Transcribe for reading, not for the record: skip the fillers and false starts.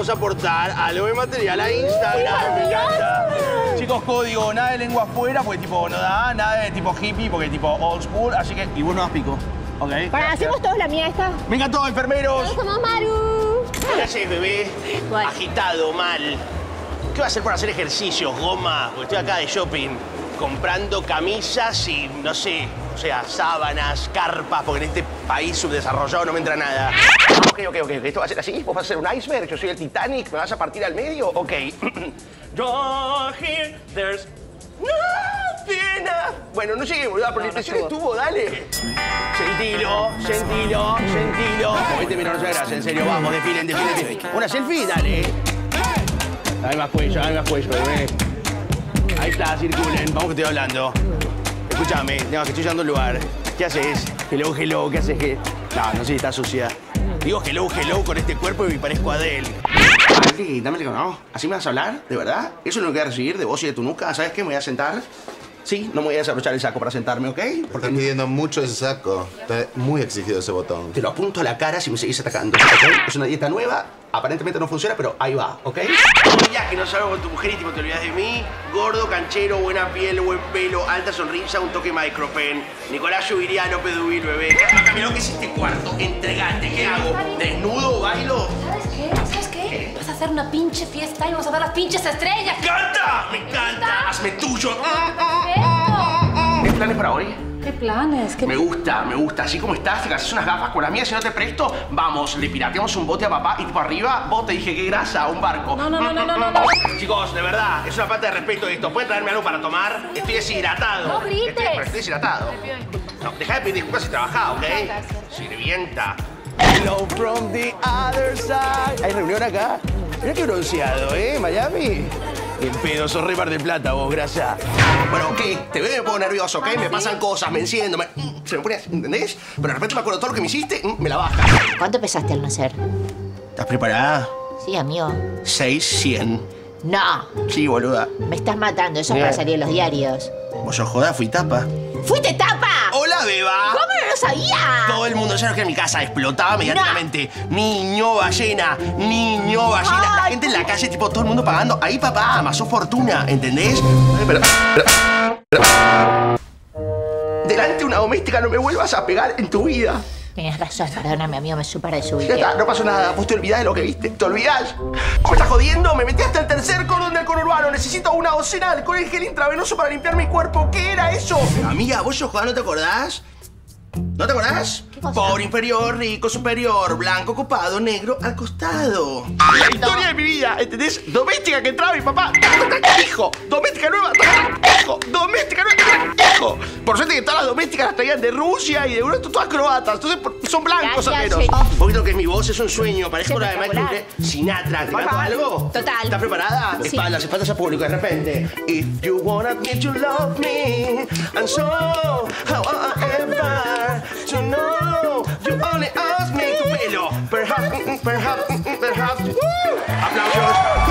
vamos a aportar algo de material a Instagram. Me encanta. Chicos, código, nada de lengua afuera, porque tipo no da, nada de tipo hippie, porque tipo old school, así que... Y vos no das pico, ¿ok? Para, ¿hacemos todos la mía esta? Me encantó, enfermeros. Todos somos Maru. ¿Qué haces, bebé? Igual. Agitado, mal. ¿Qué va a hacer para hacer ejercicios, goma? Porque estoy acá de shopping, comprando camisas y, no sé, o sea, sábanas, carpas, porque en este país subdesarrollado no me entra nada. Ok. ¿Esto va a ser así? ¿Vos vas a ser un iceberg? ¿Yo soy el Titanic? ¿Me vas a partir al medio? Ok. Don't hear, there's nothing. Bueno, no llegué, boludo, pero la impresión estuvo, dale. Sentilo. 20 minutos de gracia, en serio, vamos, desfilen. Una selfie, dale. Dame más cuello, bebé. Ahí está, circulen, vamos que estoy hablando. Escúchame, no, que estoy llegando a un lugar. ¿Qué haces? Hello, ¿qué haces? No sé si está sucia. Digo hello con este cuerpo y me parezco a Adele. Dale, dámele que no. ¿Así me vas a hablar? ¿De verdad? ¿Eso es lo que voy a recibir de vos y de tu nuca? ¿Sabes qué? Me voy a sentar. Sí, no me voy a desabrochar el saco para sentarme, ¿ok? Porque estás pidiendo mucho ese saco. Está muy exigido ese botón. Te lo apunto a la cara si me seguís atacando, ¿ok? Es una dieta nueva, aparentemente no funciona, pero ahí va, ¿ok? Un día que no salgo con tu mujer y tipo te olvidas de mí. Gordo, canchero, buena piel, buen pelo, alta sonrisa, un toque micropen. Nicolás Lluviriano, Peduvil, bebé. Camilo, ¿qué es este cuarto? Entregate, ¿qué hago? ¿Desnudo, bailo? ¿Sabes qué? Vas a hacer una pinche fiesta y vamos a ver las pinches estrellas. Me encanta. Hazme tuyo. Perfecto. ¿Qué planes para hoy? ¿Qué planes? Me gusta. Así como estás, te haces unas gafas con las mías, si no te presto, vamos, le pirateamos un bote a papá y tipo arriba, vos te dije, qué grasa, un barco. No. Chicos, de verdad, es una falta de respeto esto. ¿Pueden traerme algo para tomar? Estoy deshidratado. No grites. Estoy deshidratado. No, deja de pedir disculpas y trabajá, ¿ok? Gracias. Sirvienta. Hello from the other side. ¿Hay reunión acá? Mirá qué bronceado, Miami. El pedo, sos re Mar del Plata vos, grasa. Bueno, ¿qué? Te veo y me pongo nervioso, ¿ok? Me pasan cosas, me enciendo, se me pone así, ¿entendés? Pero de repente me acuerdo todo lo que me hiciste, me la baja. ¿Cuánto pesaste al nacer? ¿Estás preparada? Sí, amigo. 600. No, Sí, boluda. me estás matando. Eso es Bien. para salir en los diarios. Vos sos joda, fui tapa. ¡Fuiste tapa! ¡Hola, beba! ¿Cómo no lo sabía? Todo el mundo ya no que en mi casa explotaba mediáticamente. Niño ballena. La gente en la calle, tipo, todo el mundo pagando. Ahí, papá, amasó fortuna, ¿entendés? Pero... Delante de una doméstica no me vuelvas a pegar en tu vida. Tienes razón, perdóname, amigo, me super Ya desubiqué. está, no pasó nada. Vos te olvidás de lo que viste. ¿Te olvidás? ¿Me estás jodiendo? Me metí hasta el tercer cordón del conurbano. Necesito una docena de alcohol en gel intravenoso para limpiar mi cuerpo. ¿Qué era eso? Amiga, ¿vos sos joda, no te acordás? ¿No te acordás? cosa? Pobre inferior, rico superior, blanco copado, negro al costado. La historia de mi vida, ¿entendés? Doméstica que entraba mi papá, hijo. Doméstica nueva, hijo. Doméstica nueva, hijo. Por suerte que todas las domésticas las traían de Rusia y de Europa, todas croatas. Entonces son blancos al Gracias, menos. Checho. Un poquito que es mi voz, es un sueño. Parezco la de Michael Espectacular. Bublé. Sinatra, ¿te Por canto favor. algo? Total. ¿Estás preparada? Sí. Espaldas a público de repente. If you wanna me to love me, and so how I ever to know you only ask me. Tu pelo. Perhaps. Aplausos.